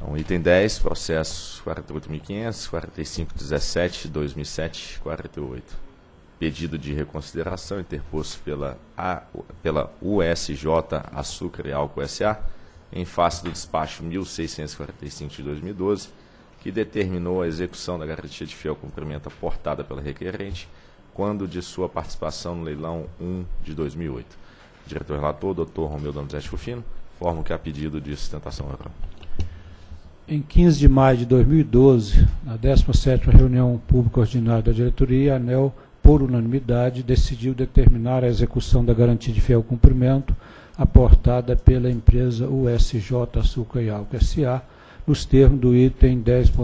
Então, item 10, processo 48.500, 4517, 2007, 48. Pedido de reconsideração interposto pela USJ Açúcar e Álcool S.A., em face do despacho 1645 de 2012, que determinou a execução da garantia de fiel cumprimento aportada pela requerente, quando de sua participação no leilão 1 de 2008. Diretor relator, Dr. Romildo Donizete Rufino, formo que há pedido de sustentação oral. Em 15 de maio de 2012, na 17ª reunião pública ordinária da diretoria, a ANEEL, por unanimidade, decidiu determinar a execução da garantia de fiel cumprimento aportada pela empresa USJ Açúcar e Álcool S.A., nos termos do item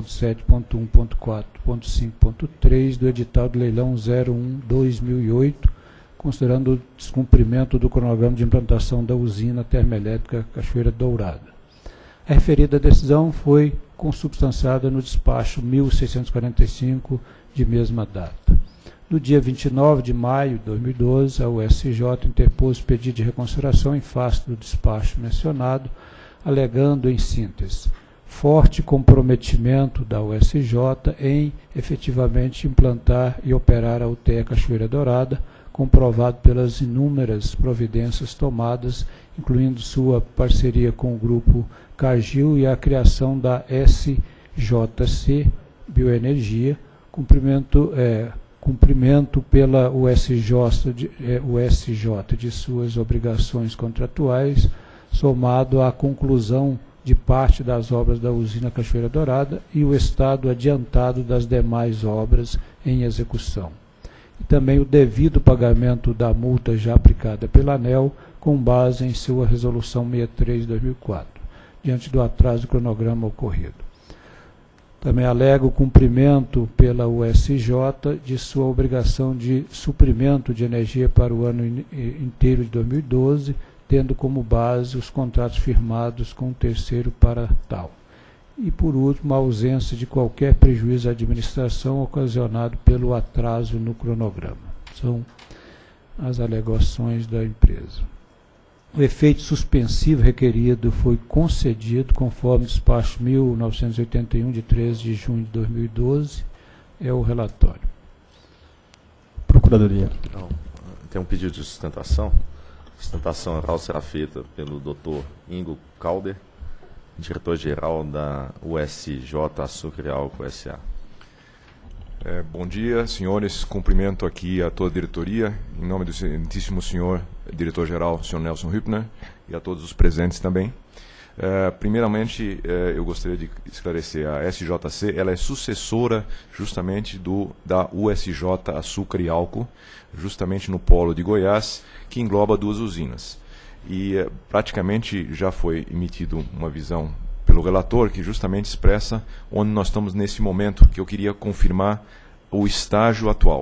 10.7.1.4.5.3 do edital do leilão 01/2008, considerando o descumprimento do cronograma de implantação da usina termoelétrica Cachoeira Dourada. A referida decisão foi consubstanciada no despacho 1645 de mesma data. No dia 29 de maio de 2012, a USJ interpôs pedido de reconsideração em face do despacho mencionado, alegando, em síntese, forte comprometimento da USJ em efetivamente implantar e operar a UTE Cachoeira Dourada, comprovado pelas inúmeras providências tomadas, incluindo sua parceria com o grupo Cargill e a criação da SJC Bioenergia, cumprimento pela USJ de suas obrigações contratuais, somado à conclusão de parte das obras da usina Cachoeira Dourada e o estado adiantado das demais obras em execução. E também o devido pagamento da multa já aplicada pela ANEEL, com base em sua resolução 63 de 2004, diante do atraso do cronograma ocorrido. Também alega o cumprimento pela USJ de sua obrigação de suprimento de energia para o ano inteiro de 2012, tendo como base os contratos firmados com o terceiro para tal. E, por último, a ausência de qualquer prejuízo à administração ocasionado pelo atraso no cronograma. São as alegações da empresa. O efeito suspensivo requerido foi concedido conforme despacho 1981, de 13 de junho de 2012. É o relatório. Procuradoria. Então, tem um pedido de sustentação. A sustentação oral será feita pelo Dr. Ingo Calder, diretor-geral da USJ Açúcar e Álcool S.A. Bom dia, senhores. Cumprimento aqui a toda a diretoria, em nome do excelentíssimo senhor diretor-geral, senhor Nelson Hübner, e a todos os presentes também. Primeiramente, eu gostaria de esclarecer, a SJC ela é sucessora justamente da USJ Açúcar e Álcool, justamente no polo de Goiás, que engloba duas usinas. E praticamente já foi emitido uma visão pelo relator, que justamente expressa onde nós estamos nesse momento, que eu queria confirmar o estágio atual.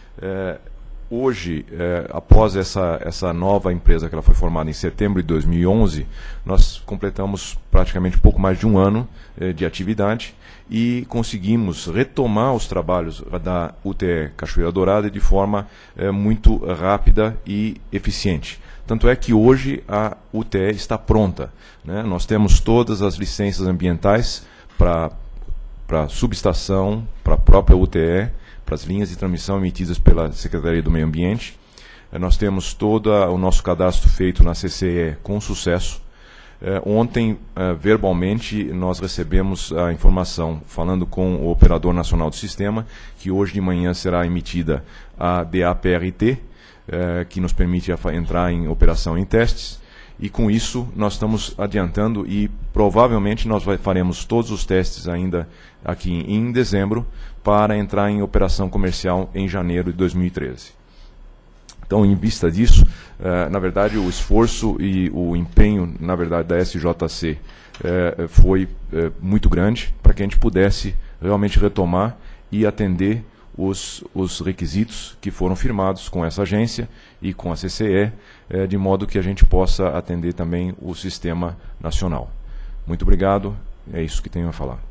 Hoje, após essa nova empresa que ela foi formada em setembro de 2011, nós completamos praticamente pouco mais de um ano de atividade e conseguimos retomar os trabalhos da UTE Cachoeira Dourada de forma muito rápida e eficiente. Tanto é que hoje a UTE está pronta, né? Nós temos todas as licenças ambientais para a subestação, para a própria UTE, para as linhas de transmissão emitidas pela Secretaria do Meio Ambiente. Nós temos todo o nosso cadastro feito na CCE com sucesso. Ontem, verbalmente, nós recebemos a informação, falando com o Operador Nacional do Sistema, que hoje de manhã será emitida a DAPRT, que nos permite entrar em operação em testes, e com isso nós estamos adiantando e provavelmente nós faremos todos os testes ainda aqui em dezembro para entrar em operação comercial em janeiro de 2013. Então, em vista disso, na verdade, o esforço e o empenho, na verdade, da SJC foi muito grande para que a gente pudesse realmente retomar e atender os requisitos que foram firmados com essa agência e com a CCE, de modo que a gente possa atender também o sistema nacional. Muito obrigado, é isso que tenho a falar.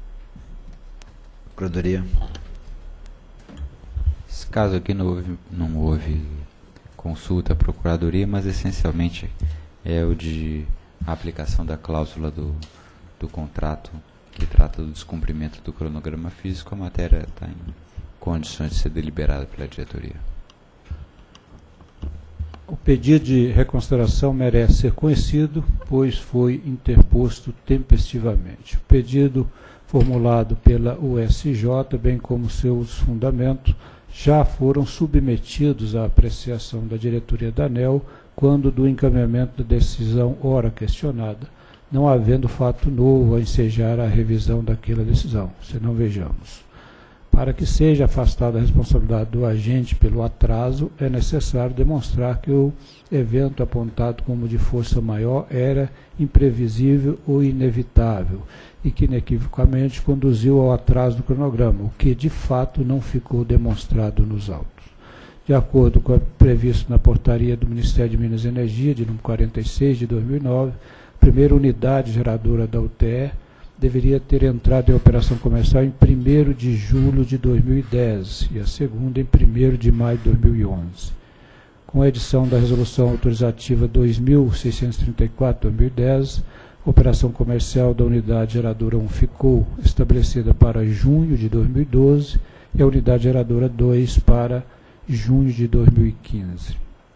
Procuradoria. Esse caso aqui não houve consulta à Procuradoria, mas essencialmente é o de aplicação da cláusula do do contrato que trata do descumprimento do cronograma físico, a matéria está em condições de ser deliberada pela diretoria. O pedido de reconsideração merece ser conhecido, pois foi interposto tempestivamente. O pedido formulado pela USJ, bem como seus fundamentos, já foram submetidos à apreciação da diretoria da ANEEL quando do encaminhamento da decisão ora questionada, não havendo fato novo a ensejar a revisão daquela decisão, senão vejamos. Para que seja afastada a responsabilidade do agente pelo atraso, é necessário demonstrar que o evento apontado como de força maior era imprevisível ou inevitável e que inequivocamente conduziu ao atraso do cronograma, o que de fato não ficou demonstrado nos autos. De acordo com o previsto na portaria do Ministério de Minas e Energia, de número 46 de 2009, a primeira unidade geradora da UTE deveria ter entrado em operação comercial em 1º de julho de 2010 e a segunda em 1º de maio de 2011. Com a edição da Resolução Autorizativa 2634/2010, a operação comercial da unidade geradora 1 ficou estabelecida para junho de 2012 e a unidade geradora 2 para junho de 2015.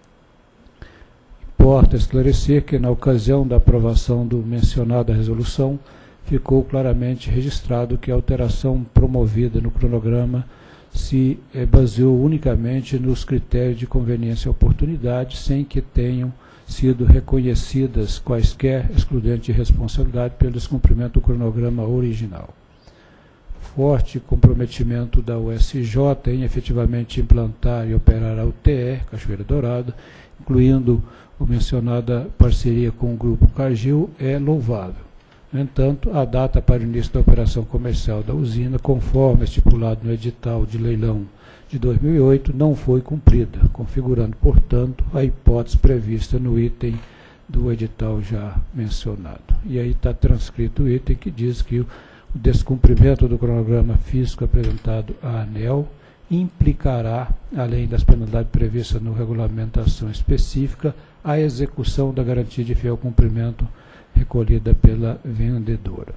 Importa esclarecer que, na ocasião da aprovação do mencionada resolução, ficou claramente registrado que a alteração promovida no cronograma se baseou unicamente nos critérios de conveniência e oportunidade, sem que tenham sido reconhecidas quaisquer excludentes de responsabilidade pelo descumprimento do cronograma original. Forte comprometimento da USJ em efetivamente implantar e operar a UTE, Cachoeira Dourada, incluindo a mencionada parceria com o Grupo Cargill, é louvável. No entanto, a data para o início da operação comercial da usina, conforme estipulado no edital de leilão de 2008, não foi cumprida, configurando, portanto, a hipótese prevista no item do edital já mencionado. E aí está transcrito o item que diz que o descumprimento do cronograma físico apresentado à ANEEL implicará, além das penalidades previstas na regulamentação específica, a execução da garantia de fiel cumprimento recolhida pela vendedora.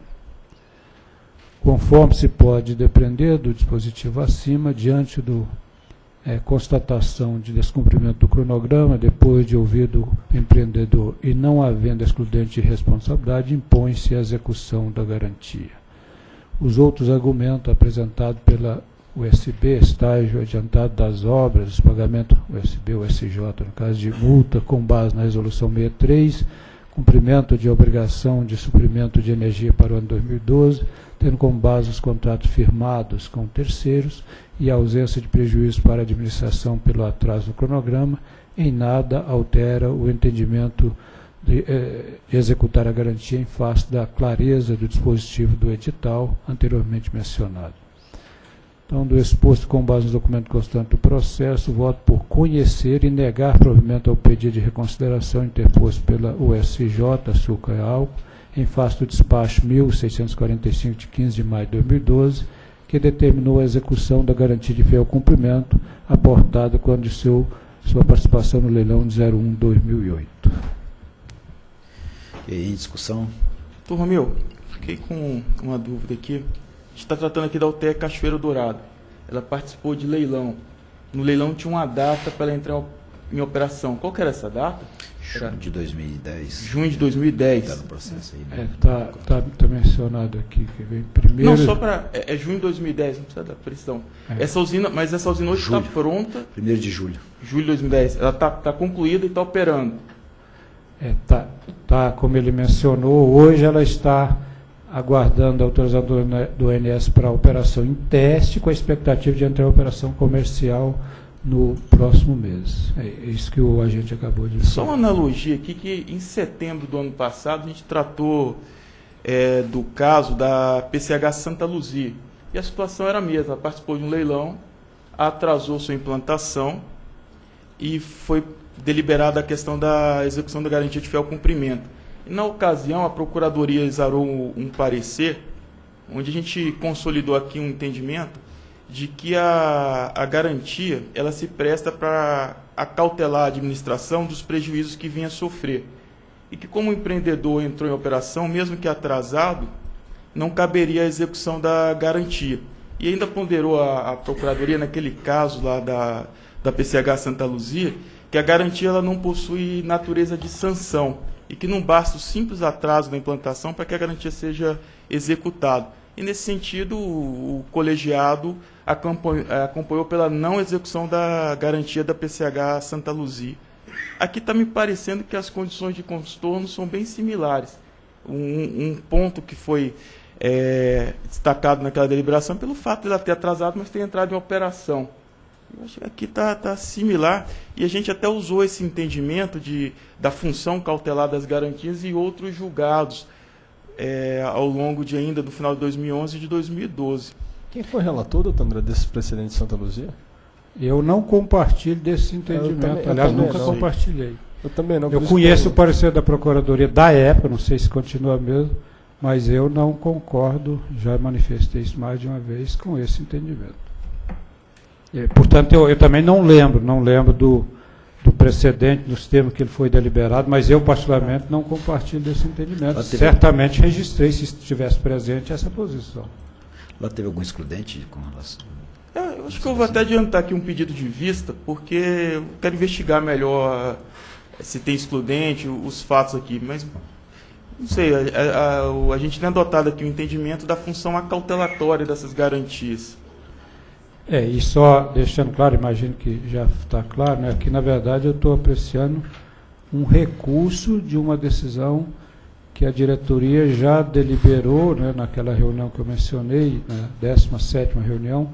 Conforme se pode depreender do dispositivo acima, diante do constatação de descumprimento do cronograma, depois de ouvido o empreendedor e não havendo excludente de responsabilidade, impõe-se a execução da garantia. Os outros argumentos apresentados pela USB, estágio adiantado das obras, pagamento USB, USJ, no caso de multa com base na resolução 63, cumprimento de obrigação de suprimento de energia para o ano 2012, tendo como base os contratos firmados com terceiros e a ausência de prejuízo para a administração pelo atraso do cronograma, em nada altera o entendimento de executar a garantia em face da clareza do dispositivo do edital anteriormente mencionado. Então, do exposto com base no documento constante do processo, voto por conhecer e negar provimento ao pedido de reconsideração interposto pela USJ, Açúcar e Álcool, em face do despacho 1645 de 15 de maio de 2012, que determinou a execução da garantia de fiel cumprimento aportada quando de sua participação no leilão de 01/2008. E aí, discussão? Turma, fiquei com uma dúvida aqui. A gente está tratando aqui da UTE Cachoeira Dourada. Ela participou de leilão. No leilão tinha uma data para ela entrar em operação. Qual que era essa data? Junho de 2010. Junho de 2010. Está no processo aí, né? Tá mencionado aqui, que vem primeiro... Não, só para... É junho de 2010, não precisa da precisão. Essa usina, mas essa usina hoje está pronta. 1º de julho. Julho de 2010. Ela está concluída e está operando. Como ele mencionou, hoje ela está aguardando a autorização do ONS para a operação em teste, com a expectativa de entrar em operação comercial no próximo mês. É isso que o agente acabou de dizer. Só uma analogia aqui, que em setembro do ano passado a gente tratou do caso da PCH Santa Luzia. E a situação era a mesma. Ela participou de um leilão, atrasou sua implantação e foi deliberada a questão da execução da garantia de fiel cumprimento. E, na ocasião, a Procuradoria exarou um parecer, onde a gente consolidou aqui um entendimento de que a garantia ela se presta para acautelar a administração dos prejuízos que vinha a sofrer. e que, como o empreendedor entrou em operação, mesmo que atrasado, não caberia a execução da garantia. E ainda ponderou a Procuradoria, naquele caso lá da PCH Santa Luzia, que a garantia ela não possui natureza de sanção e que não basta o simples atraso da implantação para que a garantia seja executada. E, nesse sentido, o colegiado acompanhou pela não execução da garantia da PCH Santa Luzia. Aqui está me parecendo que as condições de contorno são bem similares. Um ponto que foi destacado naquela deliberação pelo fato de ela ter atrasado, mas ter entrado em operação. Eu acho que aqui está similar, e a gente até usou esse entendimento da função cautelar das garantias em outros julgados ao longo ainda do final de 2011 e de 2012. Quem foi relator, doutor André, desse precedente de Santa Luzia? Eu não compartilho desse entendimento. Aliás, nunca compartilhei. Eu também não. Eu conheço o parecer da Procuradoria da época, não sei se continua mesmo, mas eu não concordo, já manifestei isso mais de uma vez, com esse entendimento. Portanto, eu também não lembro do precedente, dos termos que ele foi deliberado, mas eu, particularmente, não compartilho desse entendimento. Certamente registrei, se estivesse presente, essa posição. Lá teve algum excludente com relação? Eu acho que eu vou até adiantar aqui um pedido de vista, porque eu quero investigar melhor se tem excludente, os fatos aqui, mas não sei, a gente tem adotado aqui o entendimento da função acautelatória dessas garantias. E só deixando claro, imagino que já está claro, né, que na verdade eu estou apreciando um recurso de uma decisão que a diretoria já deliberou, né, naquela reunião que eu mencionei, na 17ª reunião,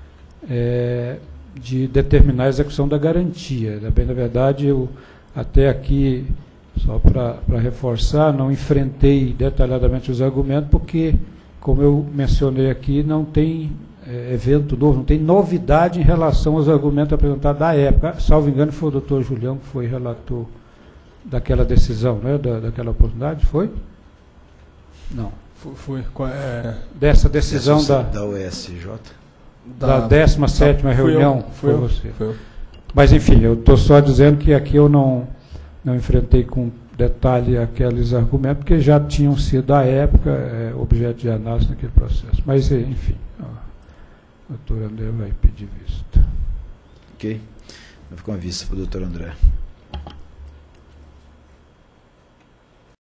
de determinar a execução da garantia. Bem, na verdade, eu até aqui, só para reforçar, não enfrentei detalhadamente os argumentos, porque, como eu mencionei aqui, não tem evento novo, não tem novidade em relação aos argumentos apresentados da época. Salvo engano, foi o doutor Julião que foi relator daquela decisão, né, daquela oportunidade, foi? Não. Foi. Dessa decisão da USJ? Da 17ª reunião, foi você. Foi eu. Mas, enfim, eu estou só dizendo que aqui eu não enfrentei com detalhe aqueles argumentos, porque já tinham sido, à época, objeto de análise naquele processo. Mas, enfim, o doutor André vai pedir vista. Ok. Vai ficar uma vista para o doutor André.